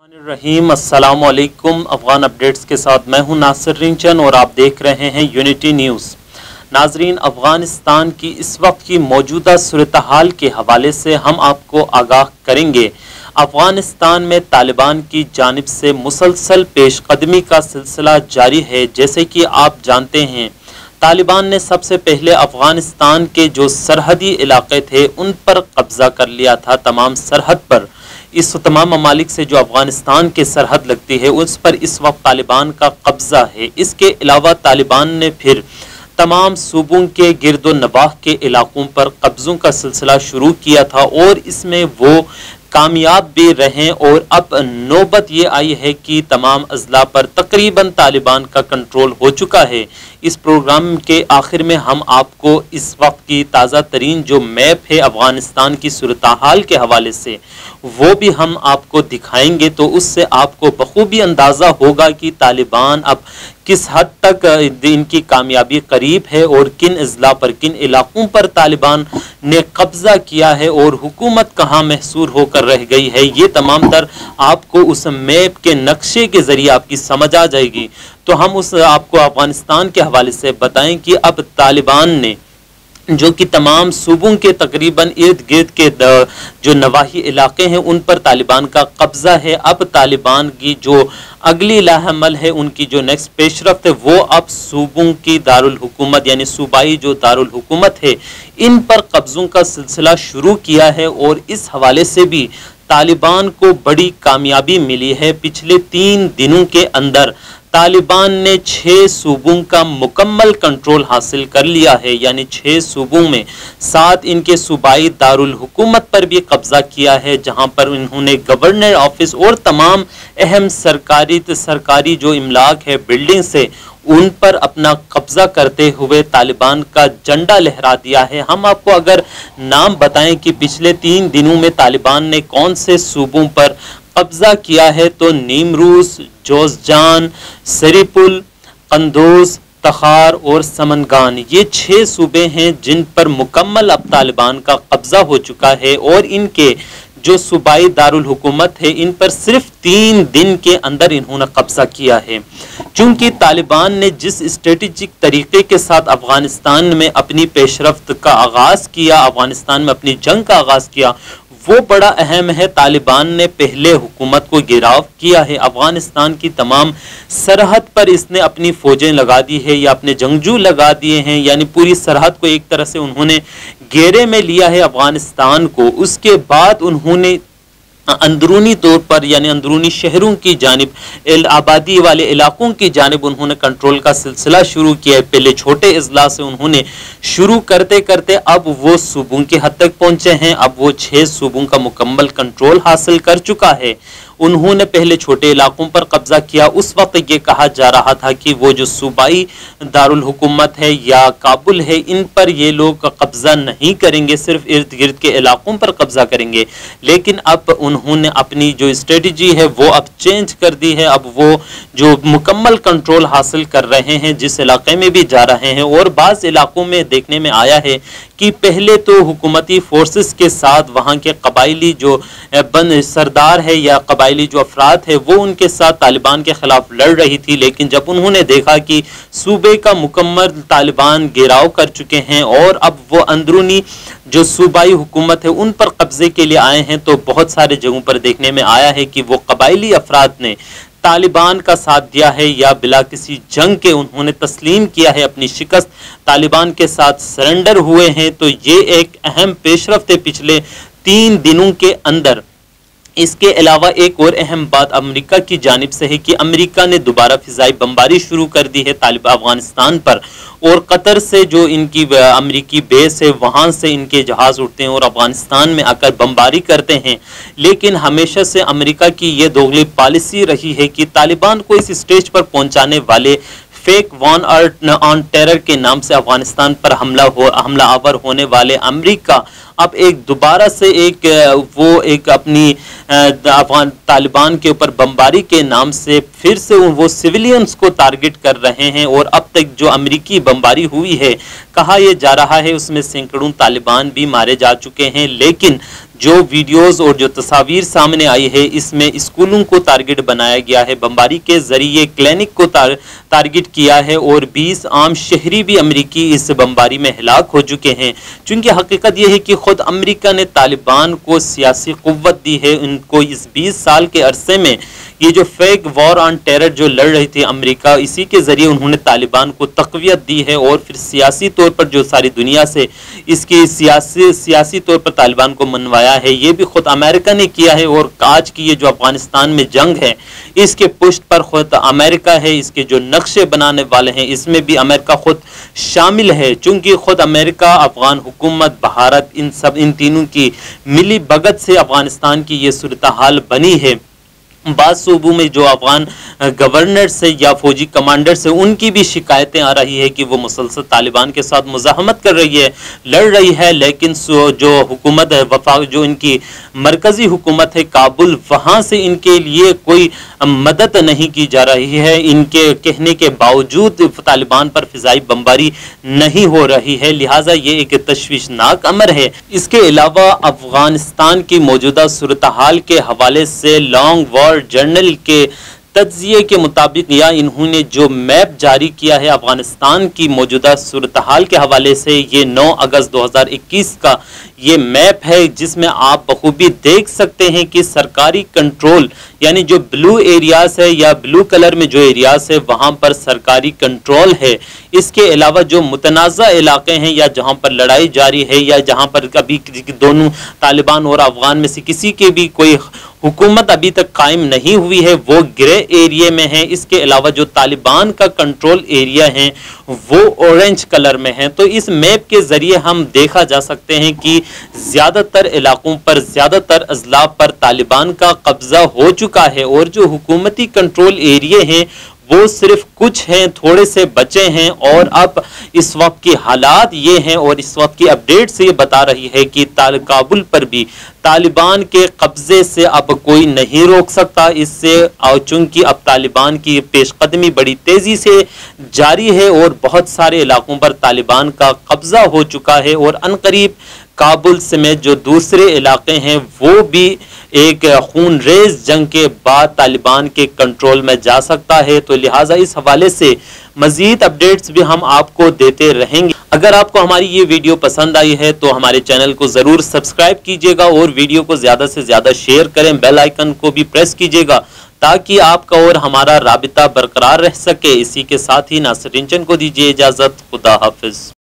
रहीम अस्सलाम वालेकुम। अफगान अपडेट्स के साथ मैं हूं नासिर रिंचन और आप देख रहे हैं यूनिटी न्यूज़। नाजरीन, अफगानिस्तान की इस वक्त की मौजूदा सूरत हाल के हवाले से हम आपको आगाह करेंगे। अफगानिस्तान में तालिबान की जानिब से मुसलसल पेशकदमी का सिलसिला जारी है। जैसे कि आप जानते हैं, तालिबान ने सबसे पहले अफगानिस्तान के जो सरहदी इलाके थे उन पर कब्जा कर लिया था। तमाम सरहद पर, इस तमाम ममालिक से जो अफगानिस्तान के सरहद लगती है उस पर इस वक्त तालिबान का कब्जा है। इसके अलावा तालिबान ने फिर तमाम सूबों के गिरदो नवाह के इलाकों पर कब्जों का सिलसिला शुरू किया था और इसमें वो कामयाब भी रहे और अब नौबत ये आई है कि तमाम अजला पर तकरीबन तालिबान का कंट्रोल हो चुका है। इस प्रोग्राम के आखिर में हम आपको इस वक्त की ताज़ा तरीन जो मैप है अफगानिस्तान की सूरत हाल के हवाले से वो भी हम आपको दिखाएंगे, तो उससे आपको बखूबी अंदाज़ा होगा कि तालिबान अब किस हद तक इनकी कामयाबी करीब है और किन अजला पर, किन इलाकों पर तालिबान ने कब्जा किया है और हुकूमत कहाँ महसूर होकर रह गई है। ये तमाम तर आपको उस मैप के नक्शे के जरिए आपकी समझ आ जाएगी। तो हम उस आपको अफगानिस्तान के हवाले से बताएं कि अब तालिबान ने जो कि तमाम सूबों के तकरीबन इर्द गिर्द के जो नवाही इलाके हैं उन पर तालिबान का कब्जा है। अब तालिबान की जो अगली लाहमल है, उनकी जो नेक्स्ट पेशरफ्त है, वो अब सूबों की दारुल हुकूमत यानी सूबाई जो दारुल हुकूमत है इन पर कब्जों का सिलसिला शुरू किया है। और इस हवाले से भी तालिबान को बड़ी कामयाबी मिली है। पिछले 3 दिनों के अंदर तालिबान ने 6 सूबों का मुकम्मल कंट्रोल हासिल कर लिया है, यानी 6 सूबों में 7 इनके सूबाई दारुल हुकूमत पर भी कब्जा किया है, जहां पर इन्होंने गवर्नर ऑफिस और तमाम अहम सरकारी जो इमलाक है, बिल्डिंग से उन पर अपना कब्जा करते हुए तालिबान का झंडा लहरा दिया है। हम आपको अगर नाम बताएं कि पिछले 3 दिनों में तालिबान ने कौन से सूबों पर कब्जा किया है, तो नीमरूस, जोज़जान, सरीपुल, कंदोज, तखार और समनगान, ये 6 सूबे हैं जिन पर मुकम्मल अब तालिबान का कब्जा हो चुका है। और इनके जो सूबाई दारुल हुकूमत है इन पर सिर्फ 3 दिन के अंदर इन्होंने कब्जा किया है। चूंकि तालिबान ने जिस स्ट्रेटेजिक तरीके के साथ अफगानिस्तान में अपनी पेशरफ्त का आगाज किया, अफगानिस्तान में अपनी जंग का आगाज किया, वो बड़ा अहम है। तालिबान ने पहले हुकूमत को गिराव किया है, अफगानिस्तान की तमाम सरहद पर इसने अपनी फौजें लगा दी है या अपने जंगजू लगा दिए हैं, यानी पूरी सरहद को एक तरह से उन्होंने घेरे में लिया है अफगानिस्तान को। उसके बाद उन्होंने अंदरूनी तौर पर यानी अंदरूनी शहरों की जानिब, आबादी वाले इलाकों की जानिब उन्होंने कंट्रोल का सिलसिला शुरू किया है। पहले छोटे अजला से उन्होंने शुरू करते करते अब वो सूबों की हद तक पहुंचे हैं। अब वो 6 सूबों का मुकम्मल कंट्रोल हासिल कर चुका है। उन्होंने पहले छोटे इलाकों पर कब्जा किया। उस वक्त ये कहा जा रहा था कि वो जो सूबाई दारुल हुकूमत है या काबुल है इन पर ये लोग कब्जा नहीं करेंगे, सिर्फ इर्द गिर्द के इलाकों पर कब्जा करेंगे। लेकिन अब उन्होंने अपनी जो स्ट्रेटजी है वो अब चेंज कर दी है। अब वो जो मुकम्मल कंट्रोल हासिल कर रहे हैं, जिस इलाके में भी जा रहे हैं। और बाज़ इलाकों में देखने में आया है कि पहले तो हुकूमती फोर्सेस के साथ वहाँ के कबायली जो सरदार है या कबायली जो अफराद है वो उनके साथ तालिबान के खिलाफ लड़ रही थी। लेकिन जब उन्होंने देखा कि सूबे का मुकम्मल तालिबान घेराव कर चुके हैं और अब वो अंदरूनी जो सूबाई हुकूमत है उन पर कब्जे के लिए आए हैं, तो बहुत सारे जगहों पर देखने में आया है कि वो कबायली अफराद ने तालिबान का साथ दिया है या बिला किसी जंग के उन्होंने तस्लीम किया है, अपनी शिकस्त तालिबान के साथ सरेंडर हुए हैं। तो ये एक अहम पेशरफ्त है पिछले 3 दिनों के अंदर। इसके अलावा एक और अहम बात अमेरिका की जानिब से है कि अमेरिका ने दोबारा फिजाई बमबारी शुरू कर दी है अफगानिस्तान पर। और कतर से जो इनकी अमेरिकी बेस है वहाँ से इनके जहाज़ उठते हैं और अफगानिस्तान में आकर बमबारी करते हैं। लेकिन हमेशा से अमेरिका की ये दोगली पॉलिसी रही है कि तालिबान को इस स्टेज पर पहुँचाने वाले फेक वॉर ऑन टेरर के नाम से अफगानिस्तान पर हमला आवर होने वाले अब एक दोबारा से एक अपनी अफगान तालिबान के ऊपर बमबारी के नाम से फिर से वो सिविलियंस को टारगेट कर रहे हैं। और अब तक जो अमेरिकी बमबारी हुई है, कहा यह जा रहा है उसमें सैकड़ों तालिबान भी मारे जा चुके हैं, लेकिन जो वीडियोस और जो तस्वीर सामने आई है इसमें स्कूलों को टारगेट बनाया गया है, बमबारी के जरिए क्लिनिक को टारगेट किया है और 20 आम शहरी भी अमेरिकी इस बमबारी में हलाक हो चुके हैं। चूंकि हकीकत यह है कि खुद अमेरिका ने तालिबान को सियासी कुव्वत दी है। उनको इस 20 साल के अरसे में ये जो फेक वॉर ऑन टेरर जो लड़ रही थी अमेरिका, इसी के जरिए उन्होंने तालिबान को तक़वियत दी है और फिर सियासी तौर पर जो सारी दुनिया से इसकी सियासी तौर पर तालिबान को मनवाया है, ये भी खुद अमेरिका ने किया है। और आज की ये जो अफगानिस्तान में जंग है, इसके पुष्ट पर खुद अमेरिका है, इसके जो नक्शे बनाने वाले हैं इसमें भी अमेरिका खुद शामिल है। चूंकि खुद अमेरिका, अफगान हुकूमत, भारत, इन तीनों की मिली भगत से अफगानिस्तान की ये सूरत हाल बनी है। बाद सूबों में जो अफगान गवर्नर से या फौजी कमांडर से उनकी भी शिकायतें आ रही है कि वो मुसलसल तालिबान के साथ मुज़ाहमत कर रही है, लड़ रही है, लेकिन जो हुकूमत है वफाक, जो इनकी मरकजी हुकूमत है काबुल, वहाँ से इनके लिए कोई मदद नहीं की जा रही है। इनके कहने के बावजूद तालिबान पर फिजाई बमबारी नहीं हो रही है, लिहाजा ये एक तशवीशनाक अमर है। इसके अलावा अफगानिस्तान की मौजूदा सूरत हाल के हवाले से लॉन्ग वॉर जर्नल के तज्जिए के मुताबिक या इन्होंने जो मैप जारी किया है अफगानिस्तान की मौजूदा सूरत हाल के हवाले से, ये 9 अगस्त 2021 का ये मैप है, जिसमें आप बखूबी देख सकते हैं कि सरकारी कंट्रोल यानी जो ब्लू एरियाज है या ब्लू कलर में जो एरियाज है वहाँ पर सरकारी कंट्रोल है। इसके अलावा जो मुतनाज़ा इलाके हैं या जहाँ पर लड़ाई जारी है या जहाँ पर कभी दोनों तालिबान और अफगान में से किसी के भी कोई हुकूमत अभी तक कायम नहीं हुई है, वो ग्रे एरिया में है। इसके अलावा जो तालिबान का कंट्रोल एरिया है वो ऑरेंज कलर में है। तो इस मैप के जरिए हम देखा जा सकते हैं कि ज़्यादातर इलाकों पर, ज़्यादातर अजला पर तालिबान का कब्जा हो चुका है और जो हुकूमती कंट्रोल एरिया हैं वो सिर्फ कुछ हैं, थोड़े से बचे हैं। और अब इस वक्त की हालात ये हैं और इस वक्त की अपडेट से ये बता रही है कि काबुल पर भी तालिबान के कब्जे से अब कोई नहीं रोक सकता इससे। चूंकि अब तालिबान की पेशकदमी बड़ी तेजी से जारी है और बहुत सारे इलाकों पर तालिबान का कब्जा हो चुका है और अनकरीब काबुल समेत जो दूसरे इलाके हैं वो भी एक खूनरेज जंग के बाद तालिबान के कंट्रोल में जा सकता है। तो लिहाजा इस हवाले से मजीद अपडेट्स भी हम आपको देते रहेंगे। अगर आपको हमारी ये वीडियो पसंद आई है तो हमारे चैनल को ज़रूर सब्सक्राइब कीजिएगा और वीडियो को ज़्यादा से ज़्यादा शेयर करें, बेल आइकन को भी प्रेस कीजिएगा ताकि आपका और हमारा राबिता बरकरार रह सके। इसी के साथ ही नासिर रिंचन को दीजिए इजाज़त। खुदा हाफिज़।